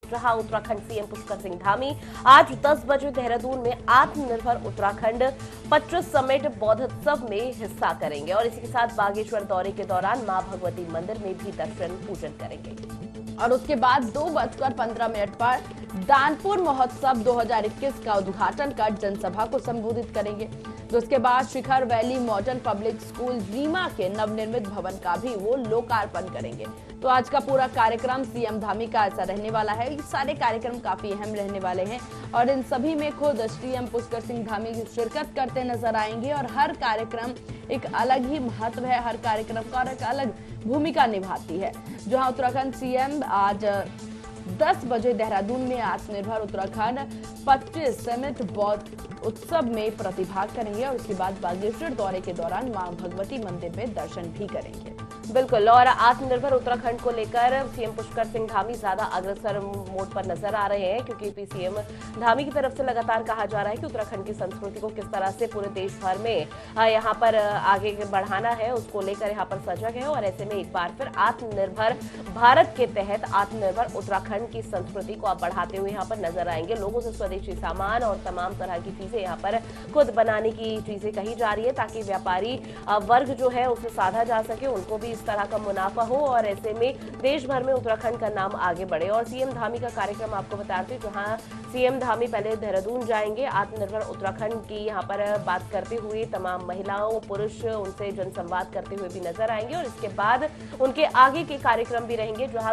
जहां उत्तराखंड सीएम पुष्कर सिंह धामी आज 10 बजे देहरादून में आत्मनिर्भर उत्तराखंड 25 समिट बौद्धोत्सव में हिस्सा करेंगे और इसी के साथ बागेश्वर दौरे के दौरान मां भगवती मंदिर में भी दर्शन पूजन करेंगे। और उसके बाद 2:15 पर दानपुर महोत्सव 2021 का उद्घाटन कर जनसभा को संबोधित करेंगे। तो उसके बाद Shikhar valley modern public school Reema के नवनिर्मित भवन का भी वो लोकार्पण करेंगे। तो आज का पूरा कार्यक्रम सीएम धामी का ऐसा रहने वाला है। ये सारे कार्यक्रम काफी अहम रहने वाले हैं और इन सभी में खुद सीएम पुष्कर सिंह धामी शिरकत करते नजर आएंगे और हर कार्यक्रम एक अलग ही महत्व है, हर कार्यक्रम का एक अलग भूमिका निभाती है। जहां उत्तराखंड सीएम आज 10 बजे देहरादून में आत्मनिर्भर उत्तराखंड 25 समिट बौद्ध उत्सव में प्रतिभाग करेंगे और उसके बाद बागेश्वर दौरे के दौरान मां भगवती मंदिर में दर्शन भी करेंगे। बिल्कुल, और आत्मनिर्भर उत्तराखंड को लेकर सीएम पुष्कर सिंह धामी ज्यादा अग्रसर मोड पर नजर आ रहे हैं, क्योंकि सीएम धामी की तरफ से लगातार कहा जा रहा है कि उत्तराखंड की संस्कृति को किस तरह से पूरे देश भर में यहाँ पर आगे बढ़ाना है, उसको लेकर यहाँ पर सजग है। और ऐसे में एक बार फिर आत्मनिर्भर भारत के तहत आत्मनिर्भर उत्तराखंड की संस्कृति को आप बढ़ाते हुए यहाँ पर नजर आएंगे। लोगों से स्वदेशी सामान और तमाम तरह की चीजें यहाँ पर खुद बनाने की चीजें कही जा रही है, ताकि व्यापारी वर्ग जो है उसे साधा जा सके, उनको भी इस तरह का मुनाफा हो और ऐसे में देश भर में उत्तराखंड का नाम आगे बढ़े। और सीएम धामी का कार्यक्रम आपको बताते हैं, जहां सीएम धामी पहले देहरादून जाएंगे, आत्मनिर्भर उत्तराखंड की यहां पर बात करते हुए तमाम महिलाओं पुरुष उनसे जनसंवाद करते हुए भी नजर आएंगे। और इसके बाद उनके आगे के कार्यक्रम भी रहेंगे, जहां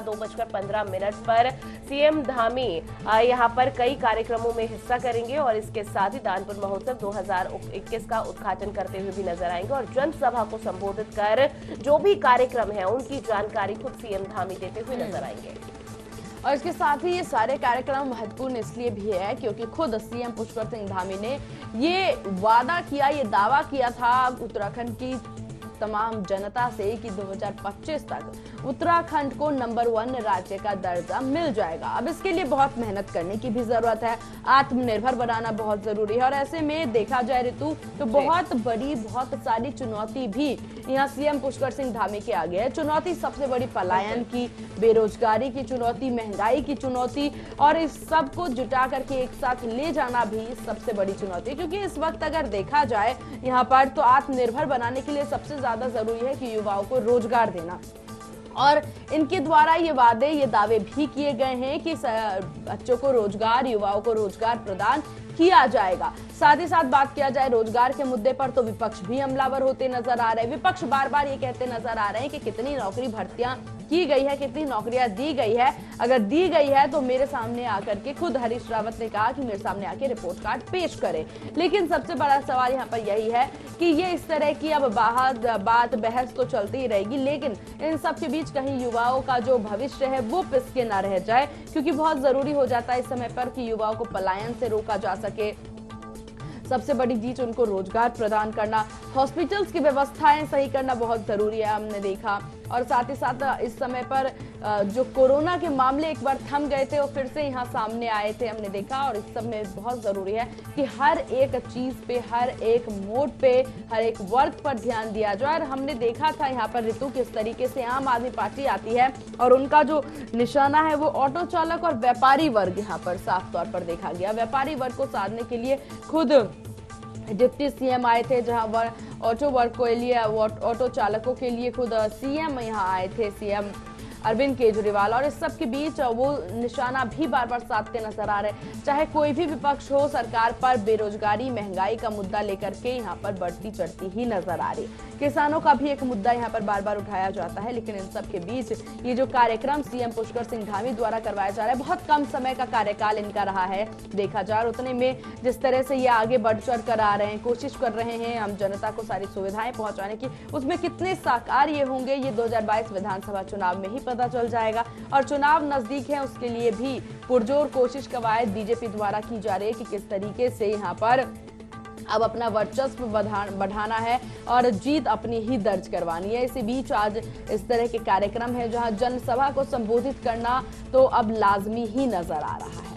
2:15 पर सीएम धामी यहां पर कई कार्यक्रमों में हिस्सा करेंगे और इसके साथ ही दानपुर महोत्सव 2021 का उद्घाटन करते हुए भी नजर आएंगे और जनसभा को संबोधित कर जो भी कार्यक्रम है उनकी जानकारी खुद सीएम धामी देते हुए नजर आएंगे। और इसके साथ ही ये सारे कार्यक्रम महत्वपूर्ण इसलिए भी है क्योंकि खुद सीएम पुष्कर सिंह धामी ने ये वादा किया, ये दावा किया था उत्तराखंड की तमाम जनता से कि 2025 तक उत्तराखंड को नंबर 1 राज्य का दर्जा मिल जाएगा। अब इसके लिए बहुत मेहनत करने की भी जरूरत है, आत्मनिर्भर बनाना बहुत जरूरी है। और ऐसे में देखा जाए ऋतु तो बहुत बड़ी बहुत सारी चुनौती भी यहाँ सीएम पुष्कर सिंह धामी के आगे है। चुनौती सबसे बड़ी पलायन की, बेरोजगारी की चुनौती, महंगाई की चुनौती और इस सब को जुटा करके एक साथ ले जाना भी सबसे बड़ी चुनौती, क्योंकि इस वक्त अगर देखा जाए यहाँ पर तो आत्मनिर्भर बनाने के लिए सबसे ज्यादा जरूरी है कि युवाओं को रोजगार देना। और इनके द्वारा ये वादे ये दावे भी किए गए हैं कि बच्चों को रोजगार, युवाओं को रोजगार प्रदान किया जाएगा। साथ ही साथ बात किया जाए रोजगार के मुद्दे पर तो विपक्ष भी हमलावर होते नजर आ रहे हैं। विपक्ष बार बार ये कहते नजर आ रहे हैं कि कितनी नौकरी भर्तियां की गई है, कितनी नौकरियां दी गई है। अगर दी गई है तो मेरे सामने आकर के खुद हरीश रावत ने कहा कि मेरे सामने आके रिपोर्ट कार्ड पेश करे। लेकिन सबसे बड़ा सवाल यहाँ पर यही है कि ये इस तरह की अब बात बहस तो चलती ही रहेगी, लेकिन इन सब के बीच कहीं युवाओं का जो भविष्य है वो पिसके ना रह जाए, क्योंकि बहुत जरूरी हो जाता है इस समय पर कि युवाओं को पलायन से रोका जा सके। सबसे बड़ी चीज उनको रोजगार प्रदान करना, हॉस्पिटल्स की व्यवस्थाएं सही करना बहुत जरूरी है, हमने देखा। और साथ ही साथ इस समय पर जो कोरोना के मामले एक बार थम गए थे वो फिर से यहाँ सामने आए थे, हमने देखा। और इस सब में बहुत जरूरी है कि हर एक चीज पे, हर एक मोड पे, हर एक वर्ग पर ध्यान दिया जाए। और हमने देखा था यहाँ पर ऋतु किस तरीके से आम आदमी पार्टी आती है और उनका जो निशाना है वो ऑटो चालक और व्यापारी वर्ग यहाँ पर साफ तौर पर देखा गया। व्यापारी वर्ग को साधने के लिए खुद डिप्टी सीएम आए थे, जहां ऑटो वर्क के लिए, ऑटो चालकों के लिए खुद सीएम यहां आए थे, सीएम अरविंद केजरीवाल। और इस सब के बीच वो निशाना भी बार बार साधते नजर आ रहे। चाहे कोई भी विपक्ष हो, सरकार पर बेरोजगारी, महंगाई का मुद्दा लेकर के यहाँ पर बढ़ती चढ़ती ही नजर आ रही। किसानों का भी एक मुद्दा यहाँ पर बार बार उठाया जाता है। लेकिन इन सब के बीच ये जो कार्यक्रम सीएम पुष्कर सिंह धामी द्वारा करवाया जा रहा है, बहुत कम समय का कार्यकाल इनका रहा है। देखा जा रहा उतने में जिस तरह से ये आगे बढ़ चढ़ कर आ रहे हैं, कोशिश कर रहे हैं हम जनता को सारी सुविधाएं पहुंचाने की, उसमें कितने साकार ये होंगे ये 2022 विधानसभा चुनाव में ही पता चल जाएगा। और चुनाव नजदीक है, उसके लिए भी पुरजोर कोशिश कवायद बीजेपी द्वारा की जा रही है कि किस तरीके से यहाँ पर अब अपना वर्चस्व बढ़ाना है और जीत अपनी ही दर्ज करवानी है। इसी बीच आज इस तरह के कार्यक्रम है जहां जनसभा को संबोधित करना तो अब लाजमी ही नजर आ रहा है।